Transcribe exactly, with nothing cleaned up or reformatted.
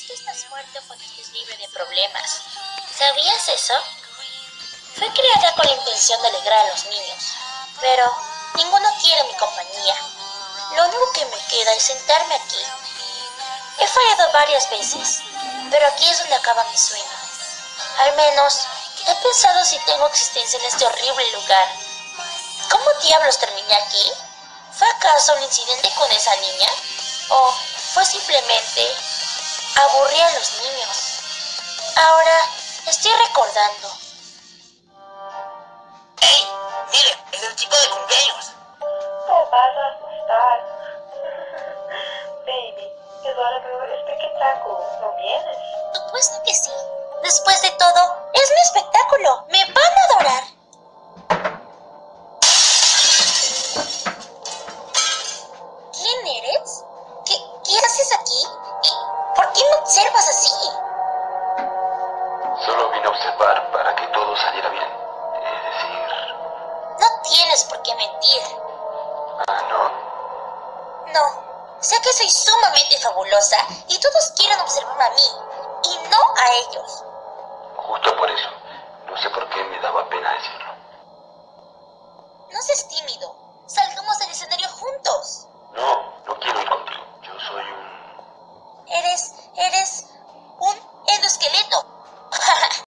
que estás muerto cuando estés libre de problemas. ¿Sabías eso? Fue creada con la intención de alegrar a los niños, pero ninguno quiere mi compañía. Lo único que me queda es sentarme aquí. He fallado varias veces, pero aquí es donde acaba mi sueño. Al menos, he pensado si tengo existencia en este horrible lugar. ¿Cómo diablos terminé aquí? ¿Fue acaso un incidente con esa niña? ¿O fue simplemente aburrir a los niños? Ahora estoy recordando. ¡Hey! ¡Miren! ¡Es el chico de cumpleaños! Te vas a asustar. Baby, es hora del espectáculo, ¿no vienes? Supuesto que sí. Después de todo, es mi espectáculo. ¡Me van a adorar! ¿Quién eres? ¿Qué, qué haces aquí? ¿Y por qué me observas así? Solo vine a observar para que todo saliera bien. Es decir... No tienes por qué mentir. Ah, ¿no? No. Sé que soy sumamente fabulosa y todos quieren observarme a mí y no a ellos.